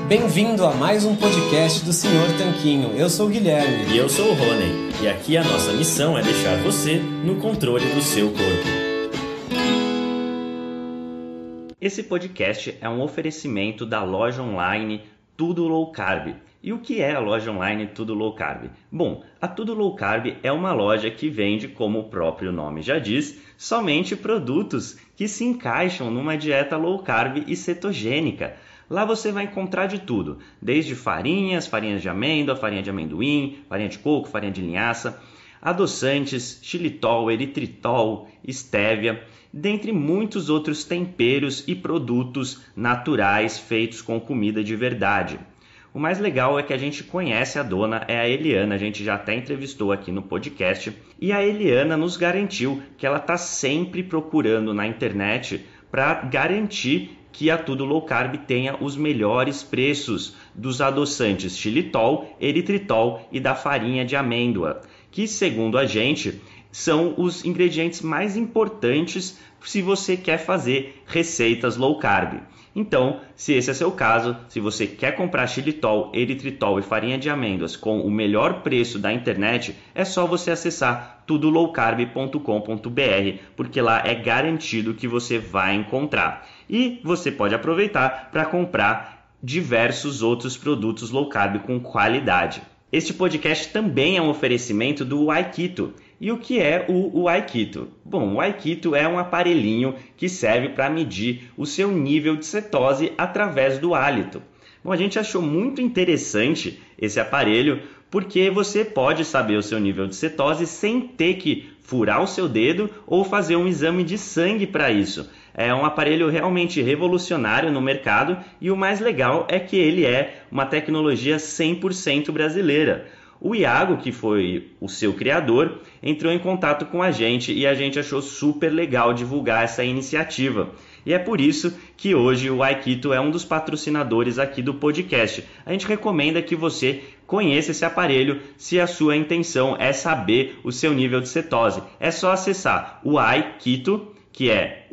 Bem-vindo a mais um podcast do Senhor Tanquinho. Eu sou o Guilherme. E eu sou o Rony. E aqui a nossa missão é deixar você no controle do seu corpo. Esse podcast é um oferecimento da loja online Tudo Low Carb. E o que é a loja online Tudo Low Carb? Bom, a Tudo Low Carb é uma loja que vende, como o próprio nome já diz, somente produtos que se encaixam numa dieta low carb e cetogênica. Lá você vai encontrar de tudo, desde farinhas de amêndoa, farinha de amendoim, farinha de coco, farinha de linhaça, adoçantes, xilitol, eritritol, estévia, dentre muitos outros temperos e produtos naturais feitos com comida de verdade. O mais legal é que a gente conhece a dona, é a Eliana, a gente já até entrevistou aqui no podcast, e a Eliana nos garantiu que ela está sempre procurando na internet para garantir que a Tudo Low Carb tenha os melhores preços dos adoçantes xilitol, eritritol e da farinha de amêndoa, que, segundo a gente, são os ingredientes mais importantes se você quer fazer receitas low carb. Então, se esse é seu caso, se você quer comprar xilitol, eritritol e farinha de amêndoas com o melhor preço da internet, é só você acessar tudolowcarb.com.br, porque lá é garantido que você vai encontrar. E você pode aproveitar para comprar diversos outros produtos low carb com qualidade. Este podcast também é um oferecimento do Aikito. E o que é o Aikito? Bom, o Aikito é um aparelhinho que serve para medir o seu nível de cetose através do hálito. Bom, a gente achou muito interessante esse aparelho porque você pode saber o seu nível de cetose sem ter que furar o seu dedo ou fazer um exame de sangue para isso. É um aparelho realmente revolucionário no mercado e o mais legal é que ele é uma tecnologia 100% brasileira. O Iago, que foi o seu criador, entrou em contato com a gente e a gente achou super legal divulgar essa iniciativa. E é por isso que hoje o Aikito é um dos patrocinadores aqui do podcast. A gente recomenda que você conheça esse aparelho se a sua intenção é saber o seu nível de cetose. É só acessar o Aikito, que é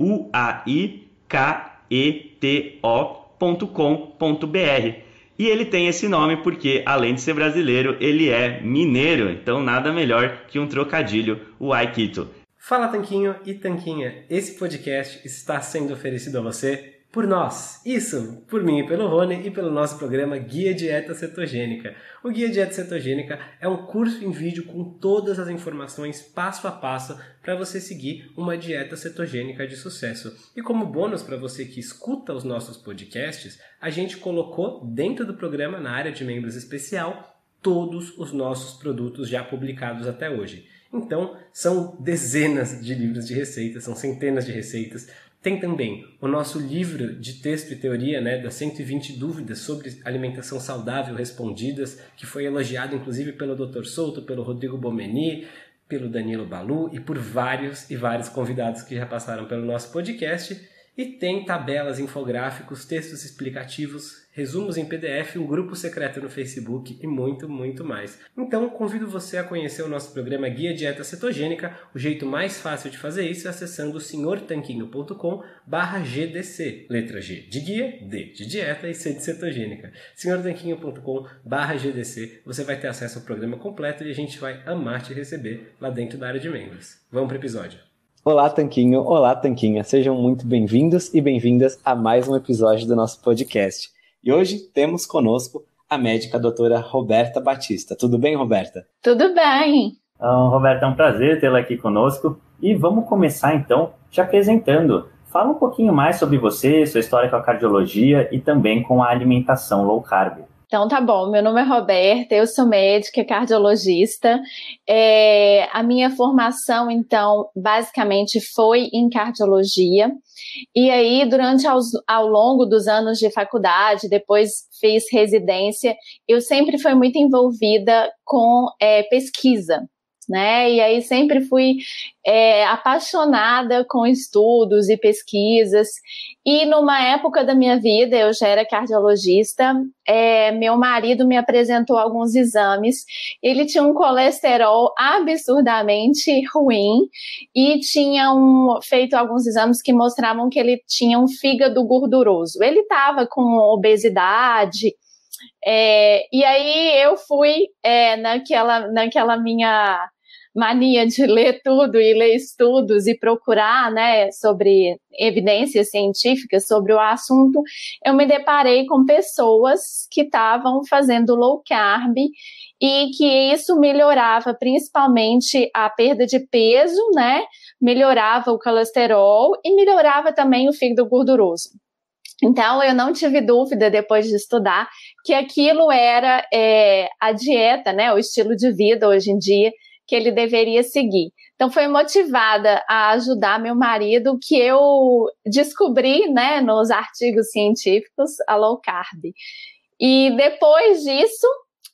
uaiketo.com.br. E ele tem esse nome porque, além de ser brasileiro, ele é mineiro. Então, nada melhor que um trocadilho, o Aikito. Fala, Tanquinho e Tanquinha. Esse podcast está sendo oferecido a você por nós. Isso, por mim e pelo Rony e pelo nosso programa Guia Dieta Cetogênica. O Guia Dieta Cetogênica é um curso em vídeo com todas as informações passo a passo para você seguir uma dieta cetogênica de sucesso. E como bônus para você que escuta os nossos podcasts, a gente colocou dentro do programa, na área de membros especial, todos os nossos produtos já publicados até hoje. Então, são dezenas de livros de receitas, são centenas de receitas. Tem também o nosso livro de texto e teoria, das 120 dúvidas sobre alimentação saudável respondidas, que foi elogiado inclusive pelo Dr. Souto, pelo Rodrigo Bomeni, pelo Danilo Balu e por vários e vários convidados que já passaram pelo nosso podcast. E tem tabelas, infográficos, textos explicativos, resumos em PDF, um grupo secreto no Facebook e muito, muito mais. Então, convido você a conhecer o nosso programa Guia Dieta Cetogênica. O jeito mais fácil de fazer isso é acessando senhortanquinho.com/GDC. Letra G de guia, D de dieta e C de cetogênica. senhortanquinho.com/GDC. Você vai ter acesso ao programa completo e a gente vai amar te receber lá dentro da área de membros. Vamos para o episódio. Olá, Tanquinho. Olá, Tanquinha. Sejam muito bem-vindos e bem-vindas a mais um episódio do nosso podcast. E hoje temos conosco a médica doutora Roberta Batista. Tudo bem, Roberta? Tudo bem. Roberta, é um prazer tê-la aqui conosco. E vamos começar, então, te apresentando. Fala um pouquinho mais sobre você, sua história com a cardiologia e também com a alimentação low carb. Então tá bom, meu nome é Roberta, eu sou médica, cardiologista. A minha formação, então, basicamente foi em cardiologia. E aí, ao longo dos anos de faculdade, depois fiz residência, eu sempre fui muito envolvida com pesquisa. E aí sempre fui apaixonada com estudos e pesquisas, e numa época da minha vida, eu já era cardiologista, meu marido me apresentou alguns exames, ele tinha um colesterol absurdamente ruim, e tinham feito alguns exames que mostravam que ele tinha um fígado gorduroso, ele estava com obesidade, E aí eu fui naquela minha mania de ler tudo e ler estudos e procurar, né, sobre evidências científicas sobre o assunto. Eu me deparei com pessoas que estavam fazendo low carb e que isso melhorava principalmente a perda de peso, né, melhorava o colesterol e melhorava também o fígado gorduroso. Então, eu não tive dúvida, depois de estudar, que aquilo era a dieta, né, o estilo de vida hoje em dia, que ele deveria seguir. Então, foi motivada a ajudar meu marido, que eu descobri, né, nos artigos científicos, a low carb. E depois disso,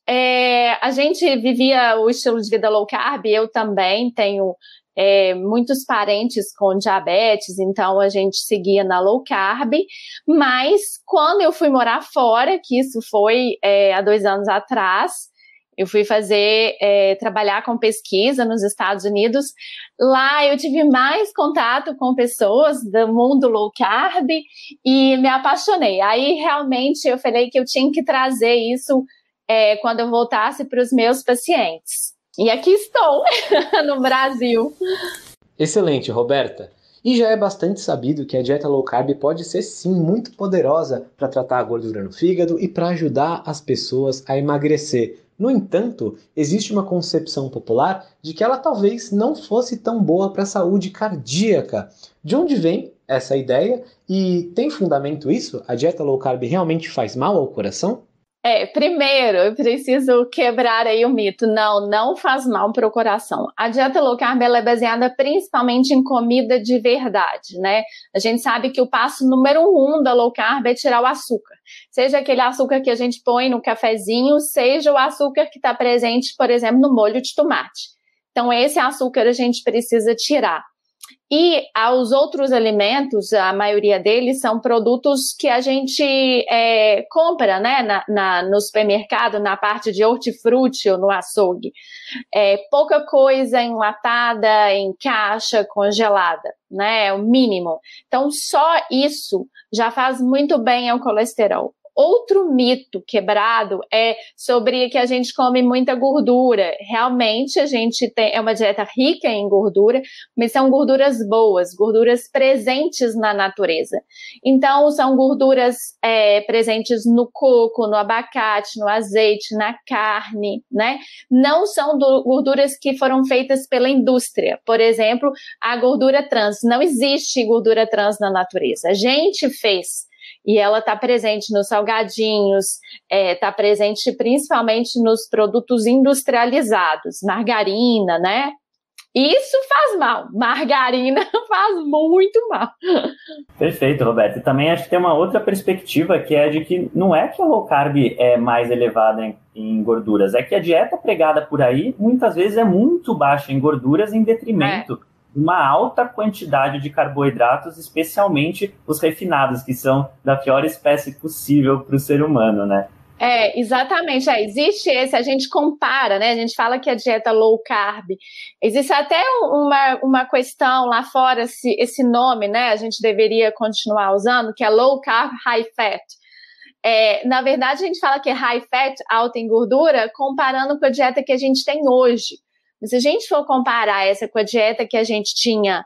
a gente vivia o estilo de vida low carb, eu também tenho muitos parentes com diabetes, então a gente seguia na low carb, mas quando eu fui morar fora, que isso foi há 2 anos atrás, eu fui trabalhar com pesquisa nos Estados Unidos. Lá eu tive mais contato com pessoas do mundo low carb e me apaixonei. Aí realmente eu falei que eu tinha que trazer isso quando eu voltasse para os meus pacientes. E aqui estou, no Brasil. Excelente, Roberta. E já é bastante sabido que a dieta low carb pode ser sim muito poderosa para tratar a gordura no fígado e para ajudar as pessoas a emagrecer. No entanto, existe uma concepção popular de que ela talvez não fosse tão boa para a saúde cardíaca. De onde vem essa ideia e tem fundamento isso? A dieta low carb realmente faz mal ao coração? Primeiro, eu preciso quebrar aí o mito. Não faz mal para o coração. A dieta low carb ela é baseada principalmente em comida de verdade, né? A gente sabe que o passo número 1 da low carb é tirar o açúcar. Seja aquele açúcar que a gente põe no cafezinho, seja o açúcar que está presente, por exemplo, no molho de tomate. Então, esse açúcar a gente precisa tirar. E os outros alimentos, a maioria deles são produtos que a gente compra, né, no supermercado, na parte de hortifruti ou no açougue. Pouca coisa enlatada, em caixa, congelada, né, é o mínimo. Então, só isso já faz muito bem ao colesterol. Outro mito quebrado é sobre que a gente come muita gordura. Realmente, a gente é uma dieta rica em gordura, mas são gorduras boas, gorduras presentes na natureza. Então, são gorduras presentes no coco, no abacate, no azeite, na carne, né? Não são gorduras que foram feitas pela indústria. Por exemplo, a gordura trans. Não existe gordura trans na natureza. A gente fez. E ela está presente nos salgadinhos, está presente principalmente nos produtos industrializados, margarina, né? Isso faz mal, margarina faz muito mal. Perfeito, Roberto. E também acho que tem uma outra perspectiva que é de que não é que a low carb é mais elevada em gorduras, é que a dieta pregada por aí muitas vezes é muito baixa em gorduras em detrimento uma alta quantidade de carboidratos, especialmente os refinados, que são da pior espécie possível para o ser humano, né? Exatamente. Existe a gente compara, né? A gente fala que a dieta low carb. Existe até uma questão lá fora, esse nome, né? A gente deveria continuar usando, que é low carb, high fat. Na verdade, a gente fala que é high fat, alta em gordura, comparando com a dieta que a gente tem hoje. Mas se a gente for comparar essa com a dieta que a gente tinha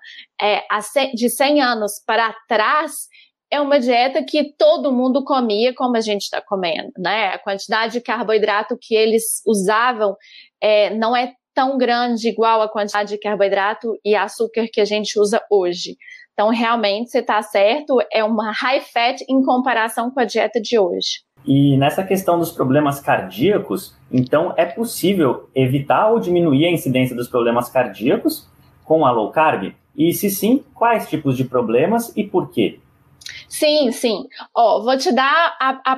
de 100 anos para trás, é uma dieta que todo mundo comia como a gente está comendo, né? A quantidade de carboidrato que eles usavam não é tão grande igual a quantidade de carboidrato e açúcar que a gente usa hoje. Então, realmente, você está certo, é uma high fat em comparação com a dieta de hoje. E nessa questão dos problemas cardíacos, então é possível evitar ou diminuir a incidência dos problemas cardíacos com a low carb? E se sim, quais tipos de problemas e por quê? Sim. Vou te dar a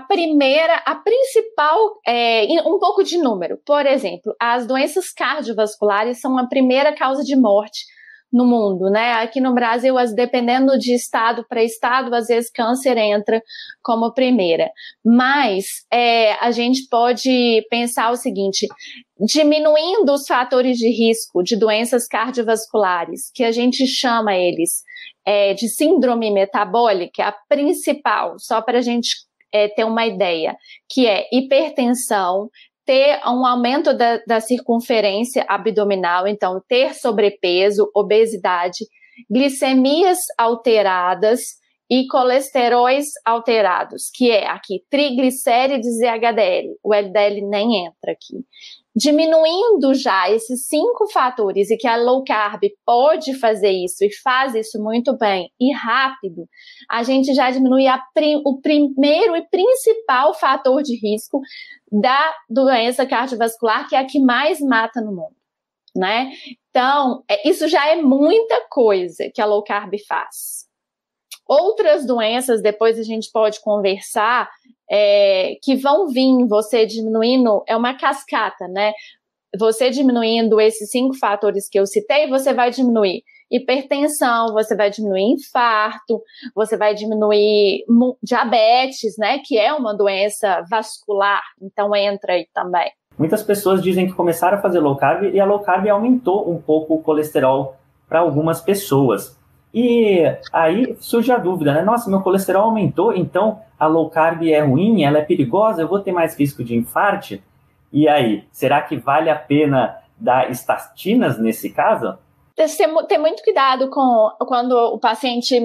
principal, um pouco de número. Por exemplo, as doenças cardiovasculares são a primeira causa de morte no mundo, né? Aqui no Brasil, dependendo de estado para estado, às vezes câncer entra como primeira. Mas a gente pode pensar o seguinte, diminuindo os fatores de risco de doenças cardiovasculares, que a gente chama eles de síndrome metabólica, a principal, só para a gente ter uma ideia, que é hipertensão, ter um aumento da circunferência abdominal, então ter sobrepeso, obesidade, glicemias alteradas e colesteróis alterados, que é aqui triglicérides e HDL. O LDL nem entra aqui. Diminuindo já esses 5 fatores, e que a low carb pode fazer isso e faz isso muito bem e rápido, a gente já diminui o primeiro e principal fator de risco da doença cardiovascular, que é a que mais mata no mundo, né? Então, isso já é muita coisa que a low carb faz. Outras doenças, depois a gente pode conversar, que vão vir, você diminuindo, é uma cascata, né? Você diminuindo esses 5 fatores que eu citei, você vai diminuir hipertensão, você vai diminuir infarto, você vai diminuir diabetes, né? Que é uma doença vascular, então entra aí também. Muitas pessoas dizem que começaram a fazer low carb e a low carb aumentou um pouco o colesterol para algumas pessoas. E aí surge a dúvida, né? Nossa, meu colesterol aumentou, então a low carb é ruim, ela é perigosa, eu vou ter mais risco de infarto? E aí, será que vale a pena dar estatinas nesse caso? Ter muito cuidado quando o paciente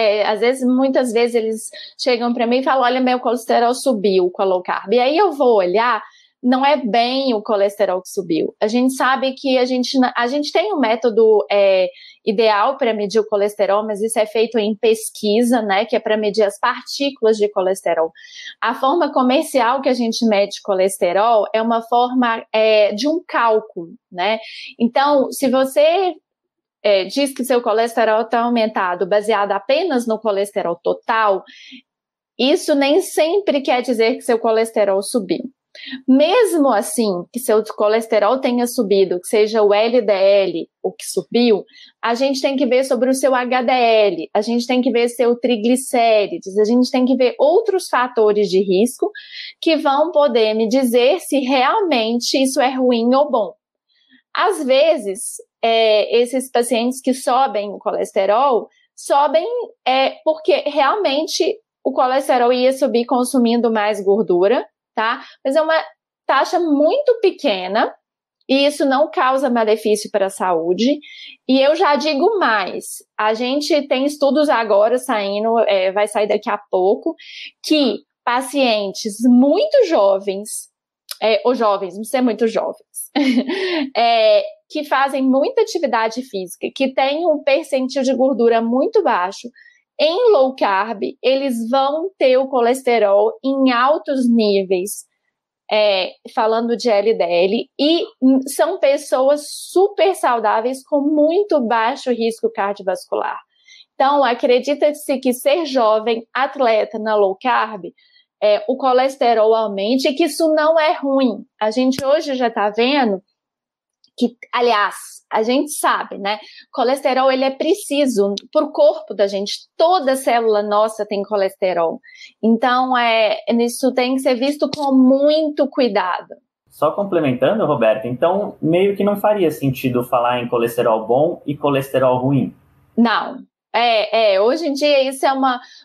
muitas vezes eles chegam para mim e falam, olha, meu colesterol subiu com a low carb. E aí eu vou olhar, não é bem o colesterol que subiu. A gente sabe que a gente tem um método ideal para medir o colesterol, mas isso é feito em pesquisa, né, que é para medir as partículas de colesterol. A forma comercial que a gente mede colesterol é uma forma de um cálculo, né? Então, se você diz que seu colesterol está aumentado baseado apenas no colesterol total, isso nem sempre quer dizer que seu colesterol subiu. Mesmo assim, que seu colesterol tenha subido, que seja o LDL o que subiu, a gente tem que ver sobre o seu HDL, a gente tem que ver seu triglicérides, a gente tem que ver outros fatores de risco que vão poder me dizer se realmente isso é ruim ou bom. Às vezes, esses pacientes que sobem o colesterol, sobem porque realmente o colesterol ia subir consumindo mais gordura, tá? Mas é uma taxa muito pequena e isso não causa malefício para a saúde. E eu já digo mais, a gente tem estudos agora saindo, vai sair daqui a pouco, que pacientes muito jovens, ou jovens, não sei muito jovens, que fazem muita atividade física, que têm um percentil de gordura muito baixo, em low carb, eles vão ter o colesterol em altos níveis, falando de LDL, e são pessoas super saudáveis com muito baixo risco cardiovascular. Então, acredita-se que ser jovem, atleta na low carb, o colesterol aumente e que isso não é ruim. A gente hoje já está vendo que, aliás, a gente sabe, né? Colesterol, ele é preciso para o corpo da gente. Toda célula nossa tem colesterol. Então, isso tem que ser visto com muito cuidado. Só complementando, Roberta, então meio que não faria sentido falar em colesterol bom e colesterol ruim. Não. Hoje em dia isso é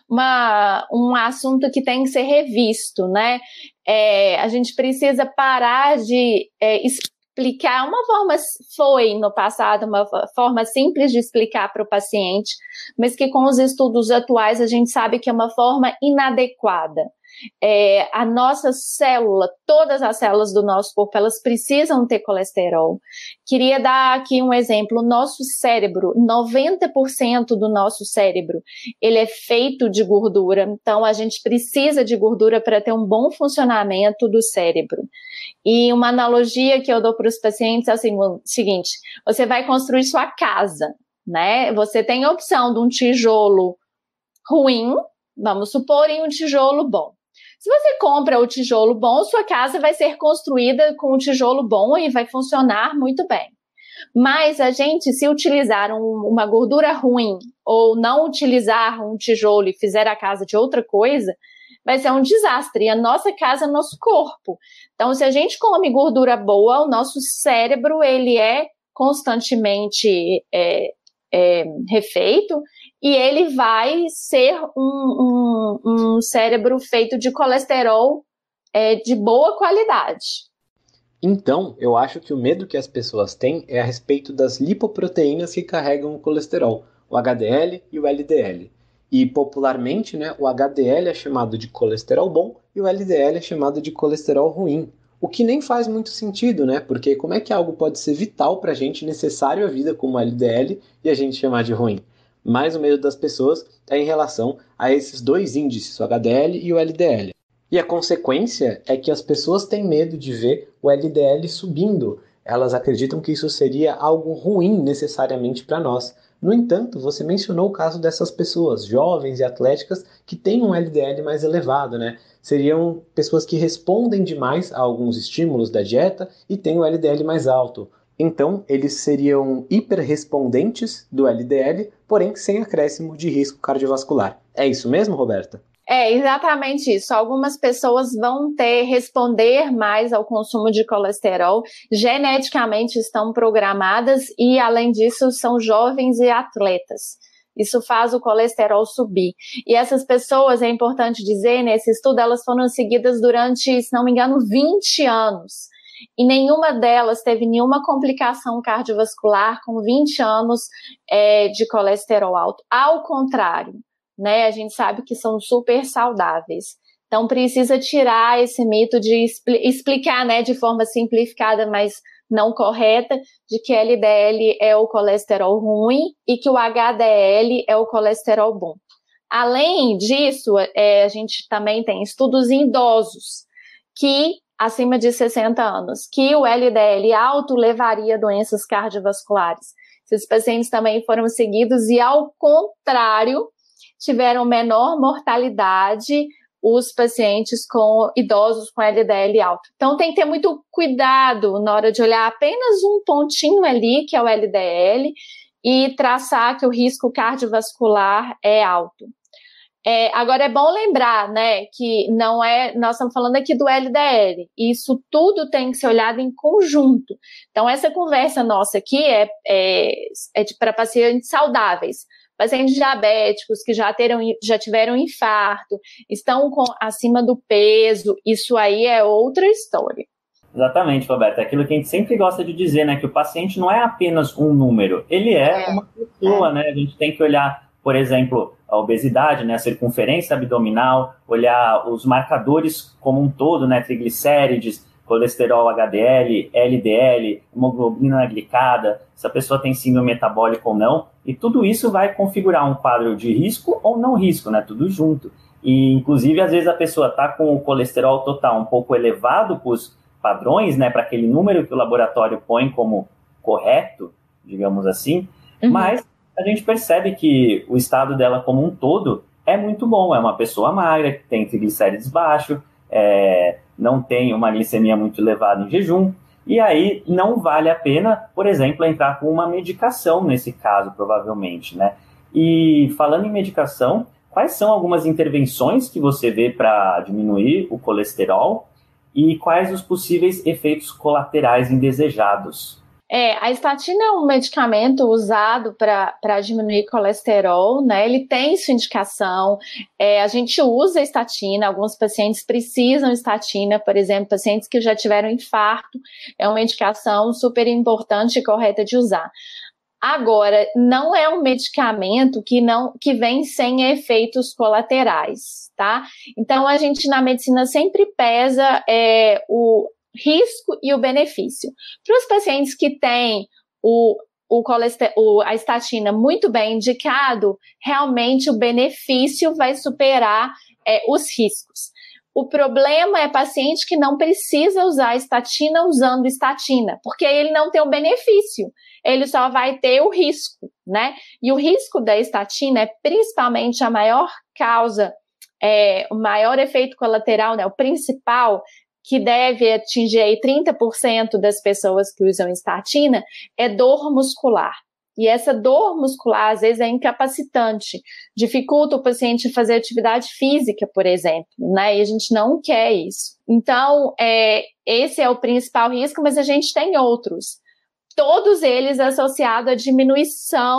um assunto que tem que ser revisto, né? A gente precisa parar de explicar, foi no passado uma forma simples de explicar para o paciente, mas que com os estudos atuais a gente sabe que é uma forma inadequada. A nossa célula, todas as células do nosso corpo, elas precisam ter colesterol. Queria dar aqui um exemplo, o nosso cérebro, 90% do nosso cérebro, ele é feito de gordura, então a gente precisa de gordura para ter um bom funcionamento do cérebro. E uma analogia que eu dou para os pacientes é o seguinte, você vai construir sua casa, né? Você tem a opção de um tijolo ruim, vamos supor, e um tijolo bom. Se você compra o tijolo bom, sua casa vai ser construída com o tijolo bom e vai funcionar muito bem. Mas a gente, se utilizar uma gordura ruim ou não utilizar um tijolo e fizer a casa de outra coisa, vai ser um desastre. E a nossa casa é nosso corpo. Então, se a gente come gordura boa, o nosso cérebro, ele é constantemente refeito, e ele vai ser um cérebro feito de colesterol de boa qualidade. Então, eu acho que o medo que as pessoas têm é a respeito das lipoproteínas que carregam o colesterol, o HDL e o LDL. E popularmente, né, o HDL é chamado de colesterol bom e o LDL é chamado de colesterol ruim. O que nem faz muito sentido, né? Porque como é que algo pode ser vital para a gente, necessário à vida como o LDL, e a gente chamar de ruim? Mas o medo das pessoas é em relação a esses dois índices, o HDL e o LDL. E a consequência é que as pessoas têm medo de ver o LDL subindo. Elas acreditam que isso seria algo ruim necessariamente para nós. No entanto, você mencionou o caso dessas pessoas, jovens e atléticas, que têm um LDL mais elevado, né? Seriam pessoas que respondem demais a alguns estímulos da dieta e têm o LDL mais alto. Então, eles seriam hiperrespondentes do LDL, porém sem acréscimo de risco cardiovascular. É isso mesmo, Roberta? É exatamente isso. Algumas pessoas vão responder mais ao consumo de colesterol, geneticamente estão programadas e, além disso, são jovens e atletas. Isso faz o colesterol subir. E essas pessoas, é importante dizer, nesse estudo, elas foram seguidas durante, se não me engano, 20 anos. E nenhuma delas teve nenhuma complicação cardiovascular com 20 anos de colesterol alto. Ao contrário, né, a gente sabe que são super saudáveis. Então, precisa tirar esse mito de explicar, né, de forma simplificada, mas não correta, de que LDL é o colesterol ruim e que o HDL é o colesterol bom. Além disso, a gente também tem estudos em idosos, que acima de 60 anos, que o LDL alto levaria a doenças cardiovasculares. Esses pacientes também foram seguidos e, ao contrário, tiveram menor mortalidade os pacientes idosos com LDL alto. Então, tem que ter muito cuidado na hora de olhar apenas um pontinho ali, que é o LDL, e traçar que o risco cardiovascular é alto. Agora, é bom lembrar, né, que nós estamos falando aqui do LDL, e isso tudo tem que ser olhado em conjunto. Então, essa conversa nossa aqui é para pacientes saudáveis. Pacientes diabéticos que já tiveram infarto, estão acima do peso, isso aí é outra história. Exatamente, Roberta. É aquilo que a gente sempre gosta de dizer, né? Que o paciente não é apenas um número, ele é uma pessoa, né? A gente tem que olhar, por exemplo, a obesidade, né? A circunferência abdominal, olhar os marcadores como um todo, né? Triglicérides, colesterol HDL, LDL, hemoglobina glicada, se a pessoa tem síndrome metabólica ou não, e tudo isso vai configurar um quadro de risco ou não risco, né? Tudo junto. E, inclusive, às vezes a pessoa está com o colesterol total um pouco elevado para os padrões, né? Para aquele número que o laboratório põe como correto, digamos assim, mas a gente percebe que o estado dela como um todo é muito bom. É uma pessoa magra, que tem triglicérides baixo, não tem uma glicemia muito elevada em jejum, e aí não vale a pena, por exemplo, entrar com uma medicação nesse caso, provavelmente, né? E falando em medicação, quais são algumas intervenções que você vê para diminuir o colesterol e quais os possíveis efeitos colaterais indesejados? A estatina é um medicamento usado para diminuir colesterol, né? Ele tem sua indicação, a gente usa estatina, alguns pacientes precisam de estatina, por exemplo, pacientes que já tiveram infarto, é uma indicação super importante e correta de usar. Agora, não é um medicamento que vem sem efeitos colaterais, tá? Então, a gente na medicina sempre pesa o risco e o benefício. Para os pacientes que têm a estatina muito bem indicado, realmente o benefício vai superar os riscos. O problema é paciente que não precisa usar a estatina usando estatina, porque ele não tem o benefício, ele só vai ter o risco, né? E o risco da estatina é principalmente a maior causa, o maior efeito colateral, né? O principal, que deve atingir aí 30% das pessoas que usam estatina, é dor muscular. E essa dor muscular, às vezes, é incapacitante, dificulta o paciente fazer atividade física, por exemplo, né? E a gente não quer isso. Então, esse é o principal risco, mas a gente tem outros. Todos eles associados à diminuição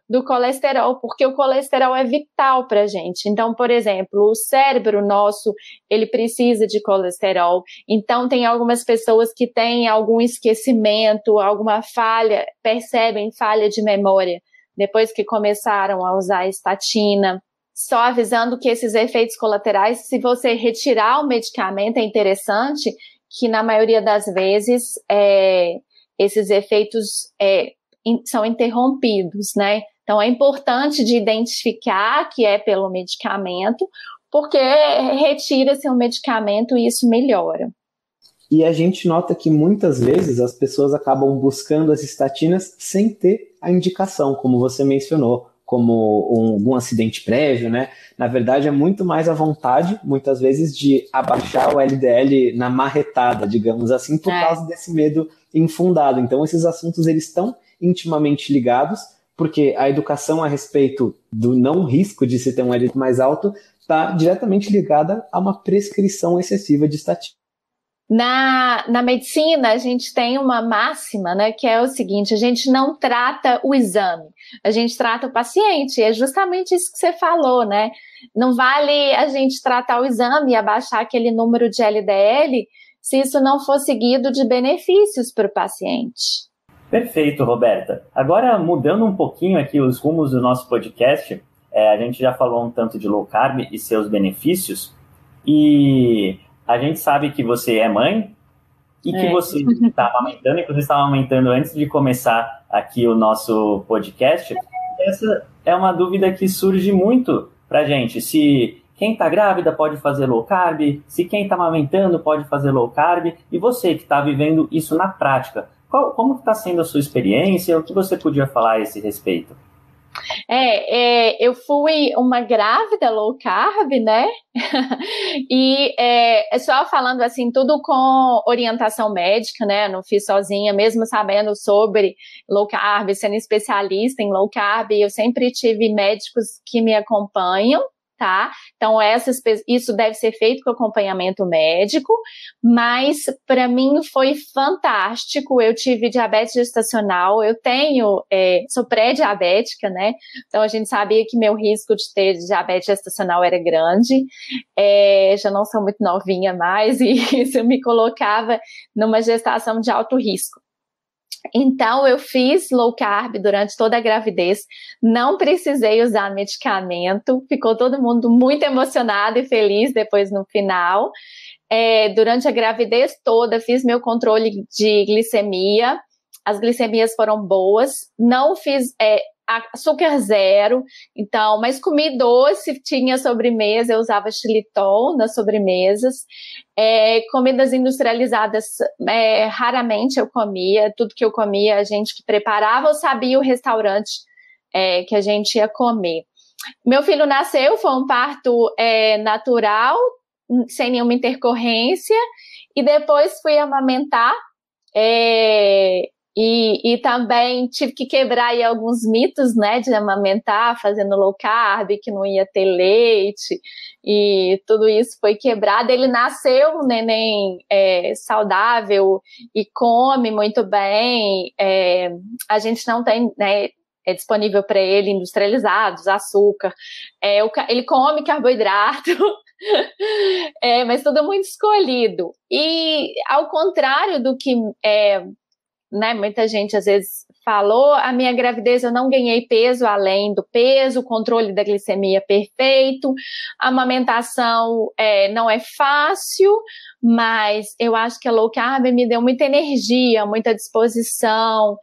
do colesterol, porque o colesterol é vital para a gente. Então, por exemplo, o cérebro nosso, ele precisa de colesterol. Então, tem algumas pessoas que têm algum esquecimento, alguma falha, percebem falha de memória, depois que começaram a usar estatina. Só avisando que esses efeitos colaterais, se você retirar o medicamento, é interessante que na maioria das vezes esses efeitos são interrompidos, né? Então é importante de identificar que é pelo medicamento, porque retira-se o medicamento e isso melhora. E a gente nota que muitas vezes as pessoas acabam buscando as estatinas sem ter a indicação, como você mencionou, como algum acidente prévio, né? Na verdade, é muito mais a vontade, muitas vezes, de abaixar o LDL na marretada, digamos assim, por causa desse medo infundado. Então, esses assuntos, eles estão intimamente ligados, porque a educação a respeito do não risco de se ter um LDL mais alto está diretamente ligada a uma prescrição excessiva de estatina. Na medicina, a gente tem uma máxima, né, que é o seguinte: a gente não trata o exame, a gente trata o paciente. É justamente isso que você falou, né? Não vale a gente tratar o exame e abaixar aquele número de LDL se isso não for seguido de benefícios para o paciente. Perfeito, Roberta. Agora, mudando um pouquinho aqui os rumos do nosso podcast, a gente já falou um tanto de low carb e seus benefícios, e a gente sabe que você é mãe e que você está amamentando, inclusive estava amamentando antes de começar aqui o nosso podcast. Essa é uma dúvida que surge muito para a gente, se quem está grávida pode fazer low carb, se quem está amamentando pode fazer low carb, e você que está vivendo isso na prática, como está sendo a sua experiência? O que você podia falar a esse respeito? Eu fui uma grávida low carb, né? E só falando assim, tudo com orientação médica, né? Não fiz sozinha, mesmo sabendo sobre low carb, sendo especialista em low carb, eu sempre tive médicos que me acompanham, tá? Então, isso deve ser feito com acompanhamento médico, mas para mim foi fantástico. Eu tive diabetes gestacional, sou pré-diabética, né? Então, a gente sabia que meu risco de ter diabetes gestacional era grande. Já não sou muito novinha mais e isso me colocava numa gestação de alto risco. Então, eu fiz low carb durante toda a gravidez, não precisei usar medicamento, ficou todo mundo muito emocionado e feliz depois no final. Durante a gravidez toda, fiz meu controle de glicemia, as glicemias foram boas, não fiz açúcar zero, então, mas comi doce, tinha sobremesa, eu usava xilitol nas sobremesas. Comidas industrializadas, raramente eu comia, tudo que eu comia a gente que preparava ou sabia o restaurante que a gente ia comer. Meu filho nasceu, foi um parto natural, sem nenhuma intercorrência, e depois fui amamentar, e também tive que quebrar aí alguns mitos, né, de amamentar, fazendo low carb, que não ia ter leite, e tudo isso foi quebrado. Ele nasceu um neném saudável e come muito bem. A gente não tem, né, disponível para ele industrializados, açúcar. Ele come carboidrato, mas tudo muito escolhido. E ao contrário do que né, muita gente às vezes falou, a minha gravidez eu não ganhei peso além do peso, o controle da glicemia perfeito, a amamentação não é fácil, mas eu acho que a low carb me deu muita energia, muita disposição,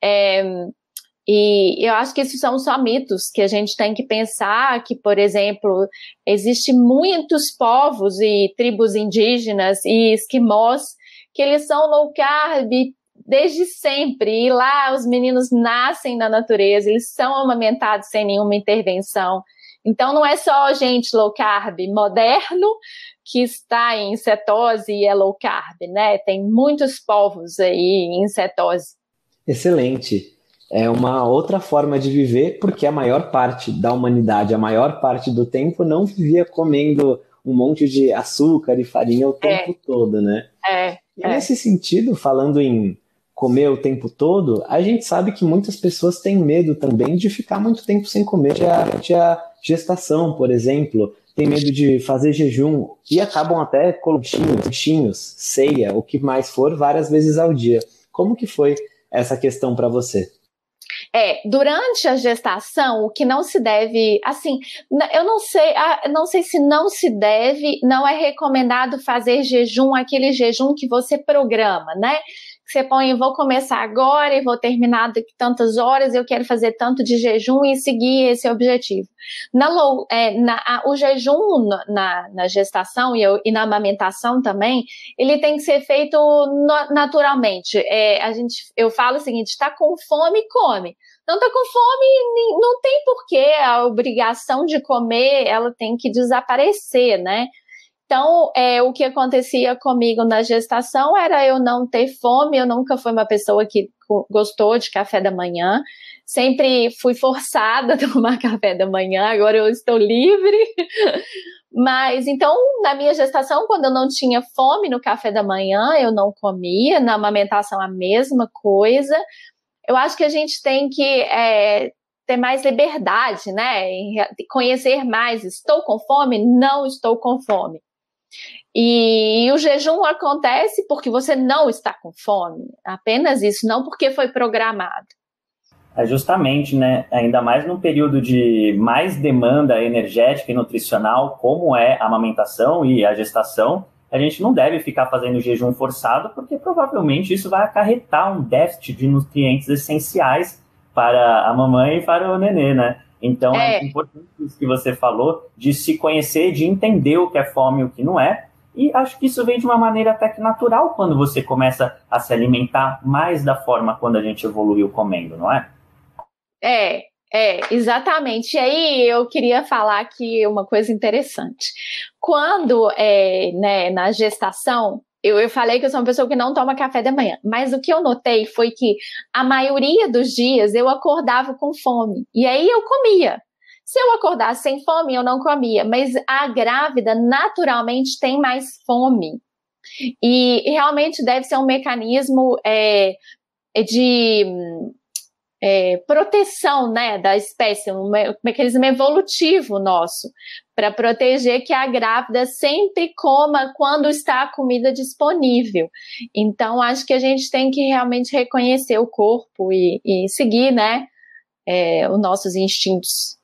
e eu acho que isso são só mitos que a gente tem que pensar que, por exemplo, existem muitos povos e tribos indígenas e esquimós que eles são low carb desde sempre, e lá os meninos nascem na natureza, eles são amamentados sem nenhuma intervenção. Então não é só gente low carb moderno que está em cetose e é low carb, né? Tem muitos povos aí em cetose. Excelente. É uma outra forma de viver, porque a maior parte da humanidade, a maior parte do tempo, não vivia comendo um monte de açúcar e farinha o tempo todo, né? E nesse sentido, falando em comer o tempo todo, a gente sabe que muitas pessoas têm medo também de ficar muito tempo sem comer durante a gestação, por exemplo, tem medo de fazer jejum e acabam até colocando lanchinhos, ceia, o que mais for, várias vezes ao dia. Como que foi essa questão para você? Durante a gestação, o que não se deve, assim, eu não sei se não se deve, não é recomendado fazer jejum, aquele jejum que você programa, né? Você põe, vou começar agora e vou terminar daqui tantas horas, eu quero fazer tanto de jejum e seguir esse objetivo. O jejum na gestação e na amamentação também, ele tem que ser feito naturalmente. Eu falo o seguinte, está com fome, come. Não está com fome, não tem porquê, a obrigação de comer, ela tem que desaparecer, né? Então, o que acontecia comigo na gestação era eu não ter fome, eu nunca fui uma pessoa que gostou de café da manhã, sempre fui forçada a tomar café da manhã, agora eu estou livre, mas então, na minha gestação, quando eu não tinha fome no café da manhã, eu não comia, na amamentação a mesma coisa. Eu acho que a gente tem que ter mais liberdade, né? Conhecer mais, estou com fome? Não estou com fome. E o jejum acontece porque você não está com fome, apenas isso, não porque foi programado. Justamente, né? Ainda mais num período de mais demanda energética e nutricional, como é a amamentação e a gestação, a gente não deve ficar fazendo jejum forçado, porque provavelmente isso vai acarretar um déficit de nutrientes essenciais para a mamãe e para o nenê, né? Então é importante isso que você falou, de se conhecer, de entender o que é fome e o que não é. E acho que isso vem de uma maneira até que natural quando você começa a se alimentar mais da forma quando a gente evoluiu comendo, não é? Exatamente. E aí eu queria falar aqui uma coisa interessante. Quando, na gestação, eu falei que eu sou uma pessoa que não toma café da manhã, mas o que eu notei foi que a maioria dos dias eu acordava com fome, e aí eu comia. Se eu acordasse sem fome, eu não comia, mas a grávida naturalmente tem mais fome, e realmente deve ser um mecanismo de proteção, né, da espécie, um mecanismo evolutivo nosso, para proteger que a grávida sempre coma quando está a comida disponível. Então, acho que a gente tem que realmente reconhecer o corpo e seguir, né, os nossos instintos.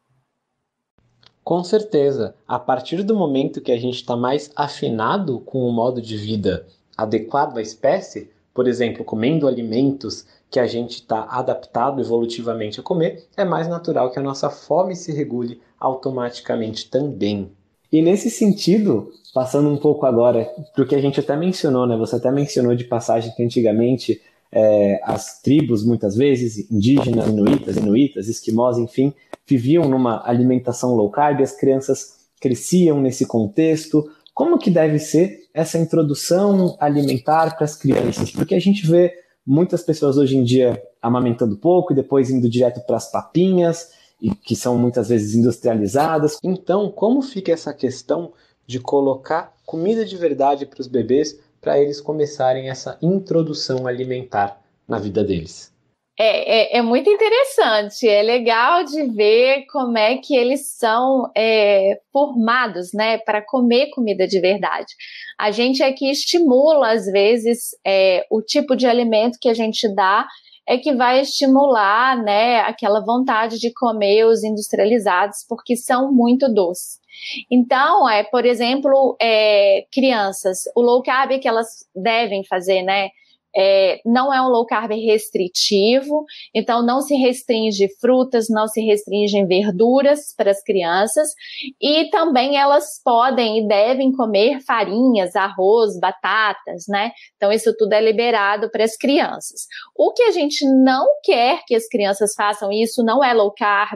Com certeza, a partir do momento que a gente está mais afinado com o modo de vida adequado à espécie, por exemplo, comendo alimentos que a gente está adaptado evolutivamente a comer, é mais natural que a nossa fome se regule automaticamente também. E nesse sentido, passando um pouco agora para o que a gente até mencionou, né? Você até mencionou de passagem que antigamente as tribos, muitas vezes, indígenas, inuitas, esquimós, enfim, viviam numa alimentação low carb, as crianças cresciam nesse contexto. Como que deve ser essa introdução alimentar para as crianças? Porque a gente vê muitas pessoas hoje em dia amamentando pouco e depois indo direto para as papinhas, e que são muitas vezes industrializadas. Então, como fica essa questão de colocar comida de verdade para os bebês, para eles começarem essa introdução alimentar na vida deles? É muito interessante, é legal de ver como é que eles são formados, né, para comer comida de verdade. A gente aqui estimula, às vezes, o tipo de alimento que a gente dá é que vai estimular, né, aquela vontade de comer os industrializados, porque são muito doces. Então, por exemplo, crianças, o low carb que elas devem fazer, né, não é um low carb restritivo, então não se restringe frutas, não se restringe verduras para as crianças, e também elas podem e devem comer farinhas, arroz, batatas, né? Então isso tudo é liberado para as crianças. O que a gente não quer que as crianças façam, isso não é low carb,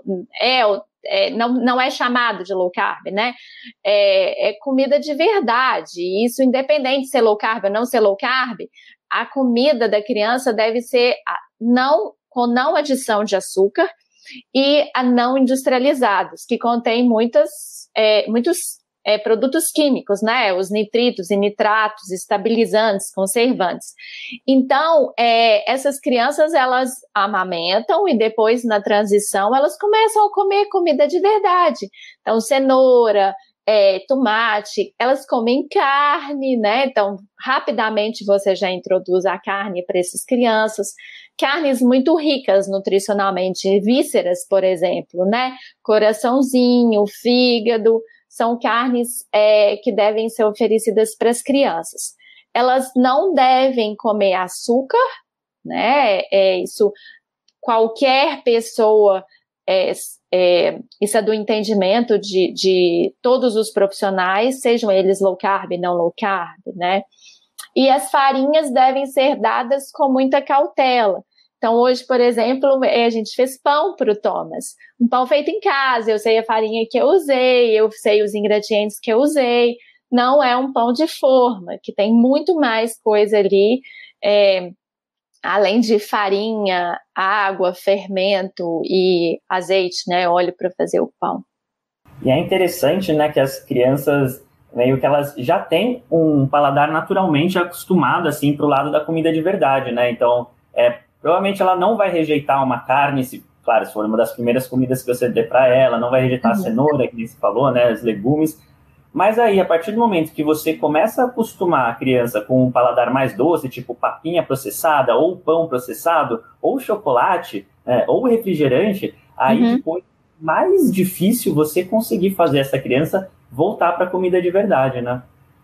não é chamado de low carb, né? É comida de verdade, e isso independente de ser low carb ou não ser low carb, a comida da criança deve ser com não adição de açúcar e a não industrializados, que contém muitos produtos químicos, né? Os nitritos e nitratos, estabilizantes, conservantes. Então, essas crianças, elas amamentam e depois, na transição, elas começam a comer comida de verdade. Então, cenoura, tomate, elas comem carne, né? Então, rapidamente você já introduz a carne para essas crianças. Carnes muito ricas nutricionalmente, vísceras, por exemplo, né? Coraçãozinho, fígado, são carnes que devem ser oferecidas para as crianças. Elas não devem comer açúcar, né? Isso qualquer pessoa, isso é do entendimento de todos os profissionais, sejam eles low carb, não low carb, né? E as farinhas devem ser dadas com muita cautela. Então, hoje, por exemplo, a gente fez pão para o Thomas. Um pão feito em casa, eu sei a farinha que eu usei, eu sei os ingredientes que eu usei. Não é um pão de forma, que tem muito mais coisa ali, além de farinha, água, fermento e azeite, né, óleo para fazer o pão. E é interessante, né, que as crianças, meio que elas já têm um paladar naturalmente acostumado, assim, para o lado da comida de verdade, né? Então, provavelmente ela não vai rejeitar uma carne, se for uma das primeiras comidas que você der para ela, não vai rejeitar a cenoura, que você falou, né, os legumes. Mas aí, a partir do momento que você começa a acostumar a criança com um paladar mais doce, tipo papinha processada, ou pão processado, ou chocolate, ou refrigerante, aí depois é mais difícil você conseguir fazer essa criança voltar para a comida de verdade, né?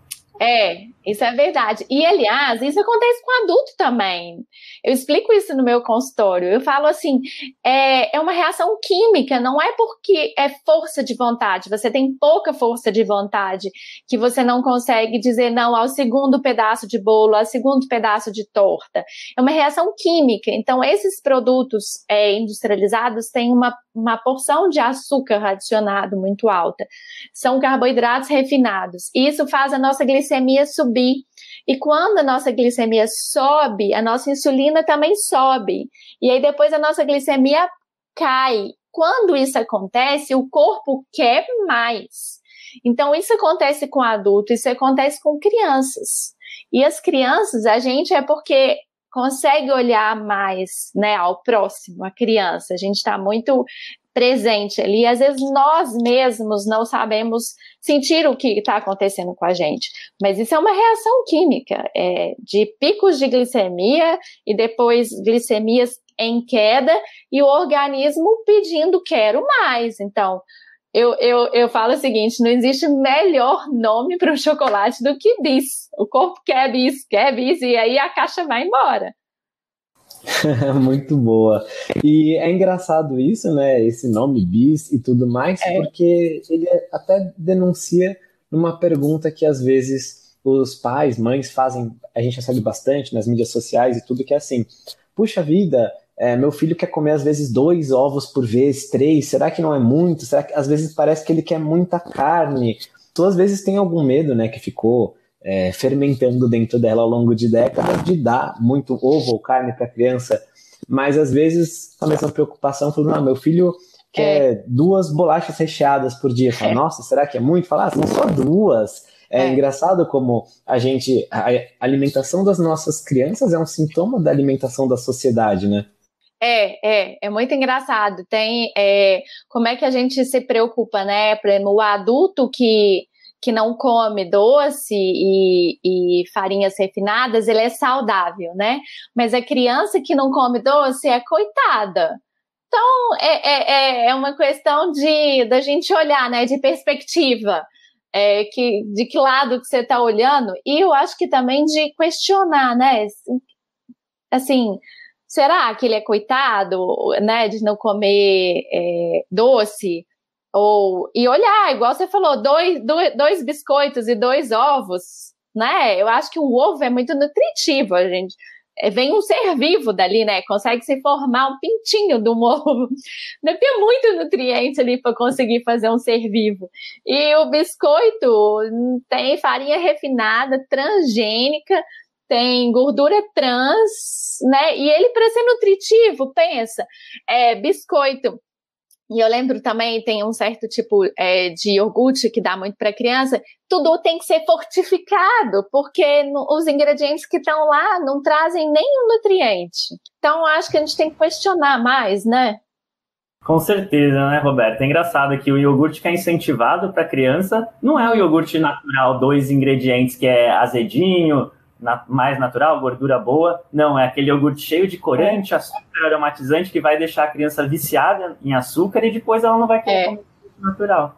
Isso é verdade. E, aliás, isso acontece com adulto também. Eu explico isso no meu consultório. Eu falo assim, é uma reação química, não é porque é força de vontade. Você tem pouca força de vontade que você não consegue dizer não ao segundo pedaço de bolo, ao segundo pedaço de torta. É uma reação química. Então, esses produtos industrializados têm uma porção de açúcar adicionado muito alta. São carboidratos refinados. E isso faz a nossa glicemia subir. E quando a nossa glicemia sobe, a nossa insulina também sobe. E aí depois a nossa glicemia cai. Quando isso acontece, o corpo quer mais. Então isso acontece com adulto, isso acontece com crianças. E as crianças, a gente porque consegue olhar mais, né, ao próximo, a criança. A gente está muito presente ali, às vezes nós mesmos não sabemos sentir o que está acontecendo com a gente, mas isso é uma reação química, de picos de glicemia e depois glicemias em queda e o organismo pedindo quero mais. Então, eu falo o seguinte, não existe melhor nome para o chocolate do que bis. O corpo quer bis, e aí a caixa vai embora. Muito boa. E é engraçado isso, né? Esse nome bis e tudo mais, porque ele até denuncia numa pergunta que às vezes os pais, mães fazem, a gente recebe bastante nas mídias sociais e tudo, que é assim, puxa vida, meu filho quer comer às vezes 2 ovos por vez, 3, será que não é muito? Será que às vezes parece que ele quer muita carne? Tu às vezes tem algum medo, né, que ficou fermentando dentro dela ao longo de décadas, de dar muito ovo ou carne para a criança, mas às vezes a mesma preocupação, falando, meu filho quer 2 bolachas recheadas por dia. Fala, nossa, será que é muito? Fala, são só 2. Engraçado como a alimentação das nossas crianças é um sintoma da alimentação da sociedade, né? É muito engraçado. Tem como é que a gente se preocupa, né? Por exemplo, o adulto que não come doce e farinhas refinadas, ele é saudável, né? Mas a criança que não come doce é coitada. Então, é uma questão da gente olhar, né? De perspectiva. De que lado que você está olhando. E eu acho que também de questionar, né? Assim, será que ele é coitado, né? De não comer doce? E olhar, igual você falou, 2 biscoitos e 2 ovos, né? Eu acho que um ovo é muito nutritivo, a gente. Vem um ser vivo dali, né? Consegue se formar um pintinho de um ovo. Deve ter muito nutriente ali para conseguir fazer um ser vivo. E o biscoito tem farinha refinada, transgênica, tem gordura trans, né? E ele, para ser nutritivo, pensa, biscoito E eu lembro também, tem um certo tipo de iogurte que dá muito para criança, tudo tem que ser fortificado, porque os ingredientes que estão lá não trazem nenhum nutriente. Então, acho que a gente tem que questionar mais, né? Com certeza, né, Roberto? É engraçado que o iogurte que é incentivado para criança não é o iogurte natural, 2 ingredientes que é azedinho, mais natural, gordura boa. Não, é aquele iogurte cheio de corante, açúcar, aromatizante, que vai deixar a criança viciada em açúcar e depois ela não vai querer comer natural.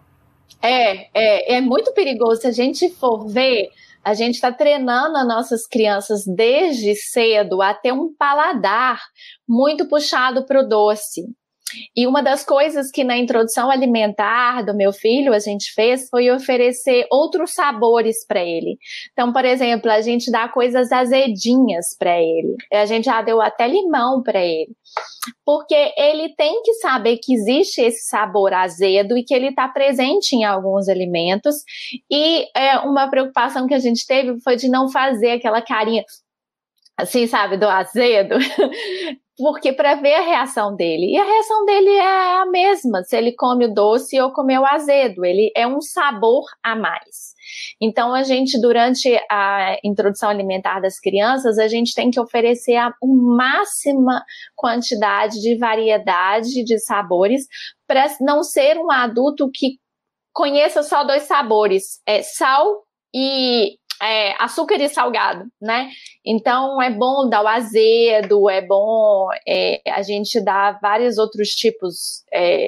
É muito perigoso. Se a gente for ver, a gente está treinando as nossas crianças desde cedo a ter um paladar muito puxado para o doce. E uma das coisas que na introdução alimentar do meu filho a gente fez foi oferecer outros sabores para ele. Então, por exemplo, a gente dá coisas azedinhas para ele. A gente já deu até limão para ele. Porque ele tem que saber que existe esse sabor azedo e que ele está presente em alguns alimentos. E uma preocupação que a gente teve foi de não fazer aquela carinha assim, sabe, do azedo, porque para ver a reação dele. E a reação dele é a mesma, se ele come o doce ou come o azedo, ele é um sabor a mais. Então, a gente, durante a introdução alimentar das crianças, a gente tem que oferecer a máxima quantidade de variedade de sabores para não ser um adulto que conheça só 2 sabores, sal e açúcar e salgado, né? Então, é bom dar o azedo, é bom a gente dar vários outros tipos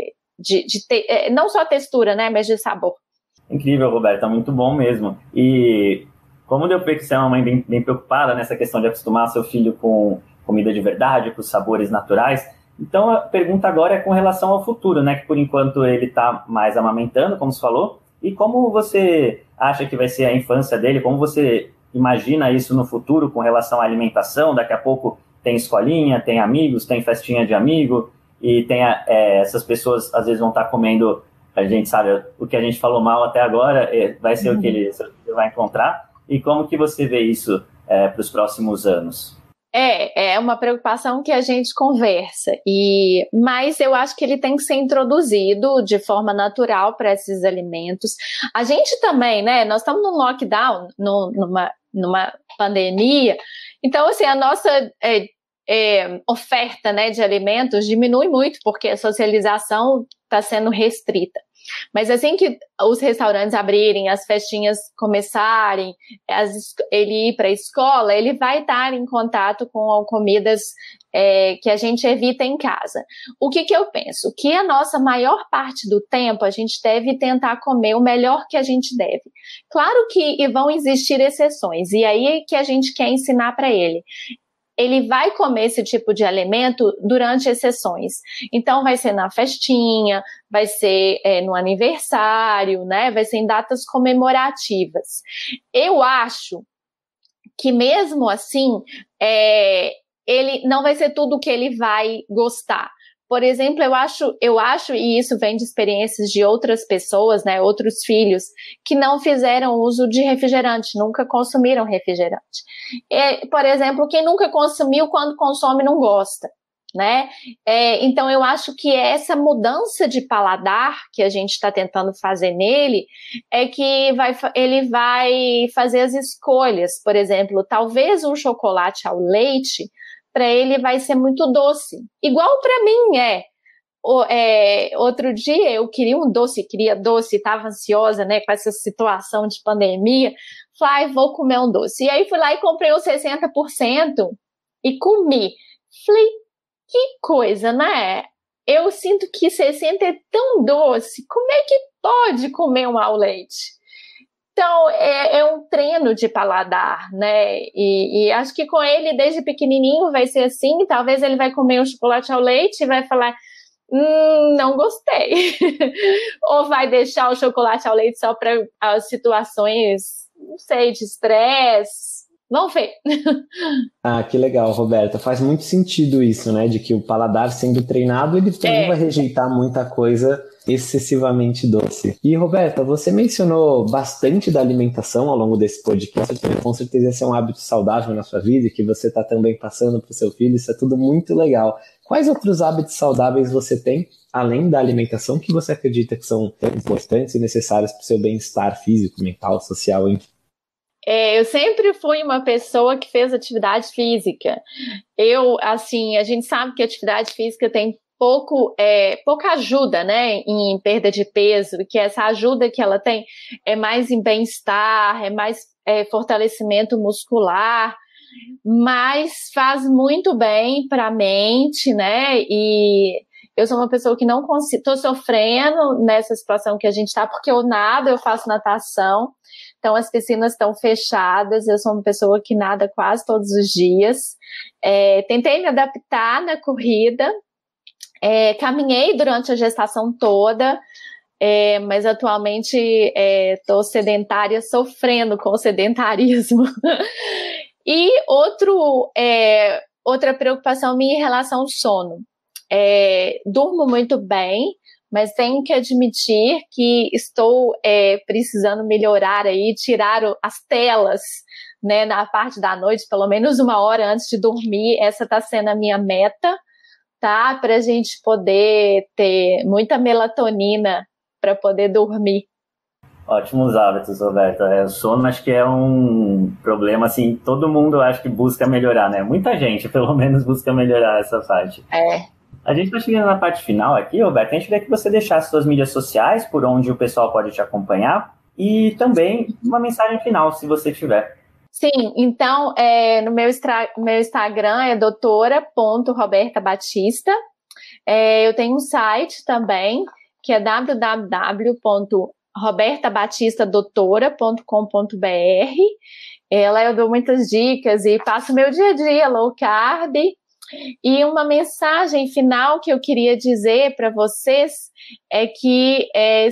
não só textura, né, mas de sabor. Incrível, Roberta, muito bom mesmo. E como deu para ver que você é uma mãe bem preocupada nessa questão de acostumar seu filho com comida de verdade, com sabores naturais, então a pergunta agora é com relação ao futuro, né? Que por enquanto ele está mais amamentando, como você falou, e como você acha que vai ser a infância dele, como você imagina isso no futuro com relação à alimentação? Daqui a pouco tem escolinha, tem amigos, tem festinha de amigo, e tem essas pessoas às vezes vão estar comendo, a gente sabe, o que a gente falou mal até agora, vai ser o que ele vai encontrar. E como que você vê isso para os próximos anos? É uma preocupação que a gente conversa, mas eu acho que ele tem que ser introduzido de forma natural para esses alimentos. A gente também, né, nós estamos num lockdown, numa pandemia, então assim, a nossa oferta, né, de alimentos diminui muito, porque a socialização está sendo restrita. Mas assim que os restaurantes abrirem, as festinhas começarem, ele ir para a escola, ele vai estar em contato com comidas que a gente evita em casa. O que eu penso? Que a nossa maior parte do tempo a gente deve tentar comer o melhor que a gente deve. Claro que vão existir exceções, e aí é que a gente quer ensinar para ele. Ele vai comer esse tipo de alimento durante as sessões. Então, vai ser na festinha, vai ser no aniversário, né? Vai ser em datas comemorativas. Eu acho que mesmo assim, ele não vai ser tudo que ele vai gostar. Por exemplo, eu acho, e isso vem de experiências de outras pessoas, né, outros filhos, que não fizeram uso de refrigerante, nunca consumiram refrigerante. Por exemplo, quem nunca consumiu, quando consome, não gosta, né? Então, eu acho que essa mudança de paladar que a gente está tentando fazer nele é que ele vai fazer as escolhas. Por exemplo, talvez um chocolate ao leite para ele vai ser muito doce. Igual para mim outro dia eu queria doce, estava ansiosa, né, com essa situação de pandemia. Falei, vou comer um doce. E aí fui lá e comprei os 60% e comi. Falei, que coisa, né? Eu sinto que 60 é tão doce. Como é que pode comer um ao leite? Então, é um treino de paladar, né? E acho que com ele, desde pequenininho, vai ser assim. Talvez ele vai comer um chocolate ao leite e vai falar, não gostei. Ou vai deixar o chocolate ao leite só para as situações, não sei, de estresse. Vamos ver. Ah, que legal, Roberta. Faz muito sentido isso, né? De que o paladar sendo treinado, ele também vai rejeitar muita coisa excessivamente doce. E, Roberta, você mencionou bastante da alimentação ao longo desse podcast. Com certeza esse é um hábito saudável na sua vida e que você está também passando para o seu filho. Isso é tudo muito legal. Quais outros hábitos saudáveis você tem, além da alimentação, que você acredita que são importantes e necessários para o seu bem-estar físico, mental, social, enfim? Eu sempre fui uma pessoa que fez atividade física. A gente sabe que a atividade física tem pouca ajuda, né, em perda de peso, que essa ajuda que ela tem é mais em bem-estar, é mais fortalecimento muscular, mas faz muito bem para a mente, né, e eu sou uma pessoa que não consigo, estou sofrendo nessa situação que a gente está, porque eu faço natação, então as piscinas estão fechadas, eu sou uma pessoa que nada quase todos os dias, tentei me adaptar na corrida, caminhei durante a gestação toda, mas atualmente estou sedentária, sofrendo com o sedentarismo. E outra preocupação minha em relação ao sono. Durmo muito bem, mas tenho que admitir que estou precisando melhorar aí, tirar as telas, né, na parte da noite, pelo menos 1 hora antes de dormir. Essa está sendo a minha meta, tá? Para a gente poder ter muita melatonina para poder dormir. Ótimos hábitos, Roberta. O sono acho que é um problema, assim, todo mundo acho que busca melhorar, né? Muita gente, pelo menos, busca melhorar essa parte. A gente está chegando na parte final aqui, Roberta. A gente queria que você deixasse suas mídias sociais, por onde o pessoal pode te acompanhar, e também uma mensagem final, se você tiver. Sim, então, no meu Instagram é doutora.robertabatista. Eu tenho um site também, que é www.robertabatistadoutora.com.br. Lá eu dou muitas dicas e passo meu dia a dia low carb. E uma mensagem final que eu queria dizer para vocês é que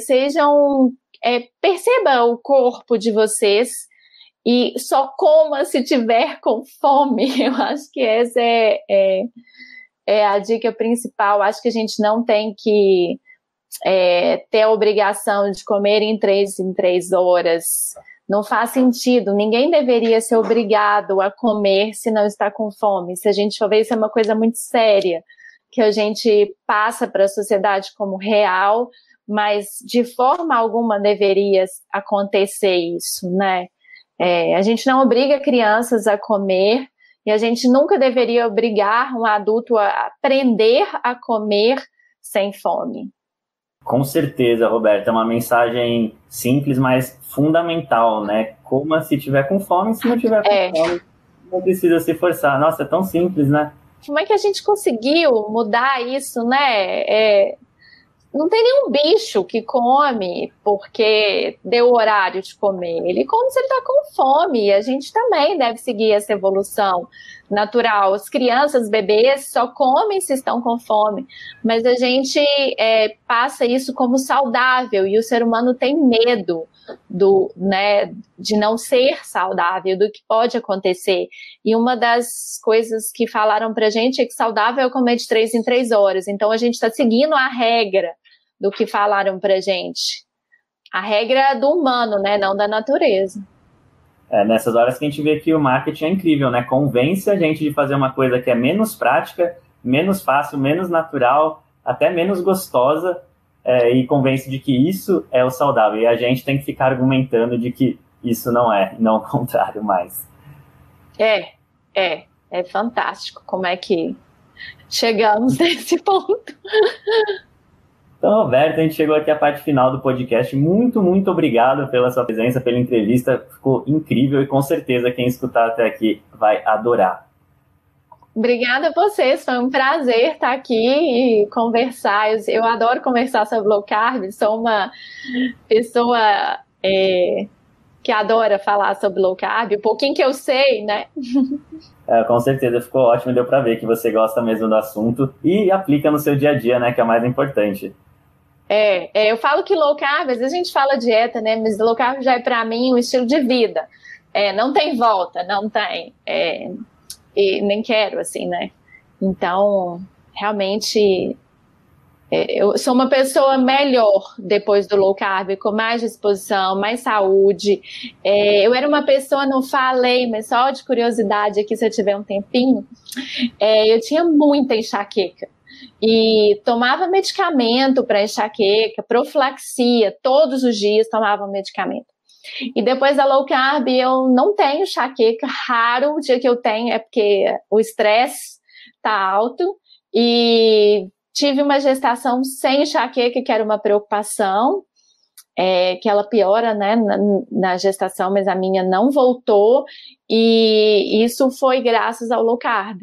percebam o corpo de vocês e só coma se tiver com fome. Eu acho que essa é a dica principal. Acho que a gente não tem que ter a obrigação de comer em 3 horas. Não faz sentido. Ninguém deveria ser obrigado a comer se não está com fome. Se a gente for ver, isso é uma coisa muito séria, que a gente passa para a sociedade como real, mas de forma alguma deveria acontecer isso, né? A gente não obriga crianças a comer e a gente nunca deveria obrigar um adulto a aprender a comer sem fome. Com certeza, Roberta, é uma mensagem simples, mas fundamental, né? Coma se tiver com fome, se não tiver com fome, não precisa se forçar. Nossa, é tão simples, né? Como é que a gente conseguiu mudar isso, né? Não tem nenhum bicho que come porque deu o horário de comer. Ele come se ele está com fome. E a gente também deve seguir essa evolução natural. As crianças, bebês, só comem se estão com fome. Mas a gente passa isso como saudável. E o ser humano tem medo de não ser saudável, do que pode acontecer. E uma das coisas que falaram pra gente é que saudável é comer de 3 em 3 horas. Então a gente está seguindo a regra do que falaram pra gente. A regra do humano, né? Não da natureza. Nessas horas que a gente vê que o marketing é incrível, né? Convence a gente de fazer uma coisa que é menos prática, menos fácil, menos natural, até menos gostosa, e convence de que isso é o saudável. E a gente tem que ficar argumentando de que isso não é, não o contrário mais. É fantástico como é que chegamos nesse ponto. Então, Roberta, a gente chegou aqui à parte final do podcast. Muito, muito obrigado pela sua presença, pela entrevista. Ficou incrível e com certeza quem escutar até aqui vai adorar. Obrigada a vocês, foi um prazer estar aqui e conversar. Eu adoro conversar sobre low carb, sou uma pessoa que adora falar sobre low carb, um pouquinho que eu sei, né? Com certeza, ficou ótimo, deu para ver que você gosta mesmo do assunto e aplica no seu dia a dia, né, que é o mais importante. Eu falo que low carb, às vezes a gente fala dieta, né, mas low carb já é para mim um estilo de vida. não tem volta, não tem. E nem quero, assim, né? Então, realmente, eu sou uma pessoa melhor depois do low carb, com mais disposição, mais saúde. Eu era uma pessoa, não falei, mas só de curiosidade aqui, se eu tiver um tempinho, eu tinha muita enxaqueca. E tomava medicamento para enxaqueca, profilaxia, todos os dias tomava medicamento. E depois da low carb eu não tenho enxaqueca, raro o dia que eu tenho é porque o estresse tá alto e tive uma gestação sem enxaqueca, que era uma preocupação, que ela piora, né, na gestação, mas a minha não voltou, e isso foi graças ao low carb.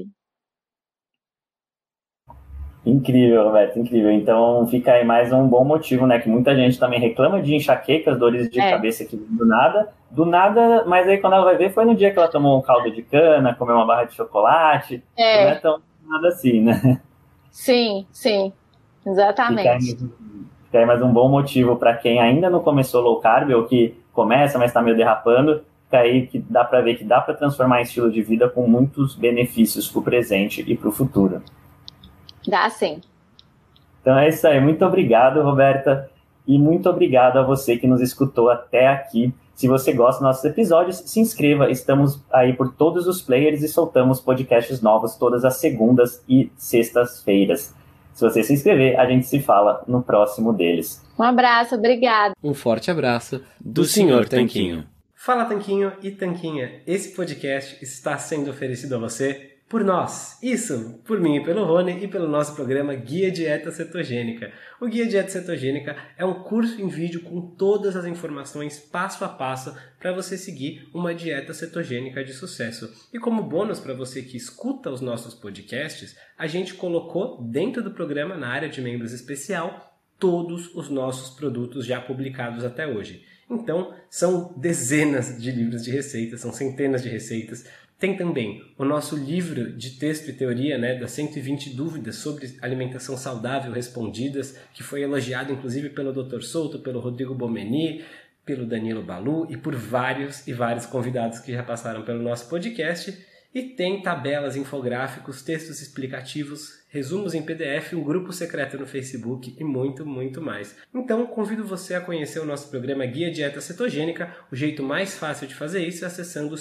Incrível, Roberto, incrível. Então fica aí mais um bom motivo, né? Que muita gente também reclama de enxaquecas, dores de cabeça que do nada, mas aí quando ela vai ver foi no dia que ela tomou um caldo de cana, comeu uma barra de chocolate, não é tão nada assim, né? Sim, exatamente. Fica aí mais um bom motivo para quem ainda não começou low carb ou que começa, mas está meio derrapando, fica aí que dá para ver que dá para transformar em estilo de vida com muitos benefícios para o presente e para o futuro. Dá sim. Então é isso aí. Muito obrigado, Roberta. E muito obrigado a você que nos escutou até aqui. Se você gosta dos nossos episódios, se inscreva. Estamos aí por todos os players e soltamos podcasts novos todas as segundas e sextas-feiras. Se você se inscrever, a gente se fala no próximo deles. Um abraço, obrigado. Um forte abraço do Sr. Tanquinho. Fala, Tanquinho e Tanquinha. Esse podcast está sendo oferecido a você por nós, isso, por mim e pelo Rony e pelo nosso programa Guia Dieta Cetogênica. O Guia Dieta Cetogênica é um curso em vídeo com todas as informações passo a passo para você seguir uma dieta cetogênica de sucesso. E como bônus para você que escuta os nossos podcasts, a gente colocou dentro do programa, na área de membros especial, todos os nossos produtos já publicados até hoje. Então, são dezenas de livros de receitas, são centenas de receitas. Tem também o nosso livro de texto e teoria, né, das 120 dúvidas sobre alimentação saudável respondidas, que foi elogiado inclusive pelo Dr. Souto, pelo Rodrigo Bomeni, pelo Danilo Balu e por vários e vários convidados que já passaram pelo nosso podcast. E tem tabelas, infográficos, textos explicativos, resumos em PDF, um grupo secreto no Facebook e muito, muito mais. Então, convido você a conhecer o nosso programa Guia Dieta Cetogênica. O jeito mais fácil de fazer isso é acessando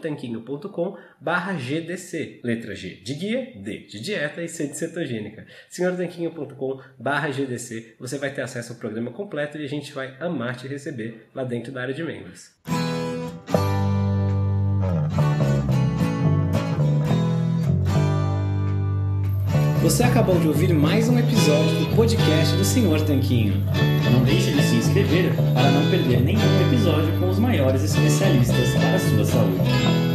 senhortanquinho.com/GDC. Letra G de guia, D de dieta e C de cetogênica. senhortanquinho.com/GDC. Você vai ter acesso ao programa completo e a gente vai amar te receber lá dentro da área de membros. Você acabou de ouvir mais um episódio do podcast do Sr. Tanquinho. Não deixe de se inscrever para não perder nenhum episódio com os maiores especialistas para a sua saúde.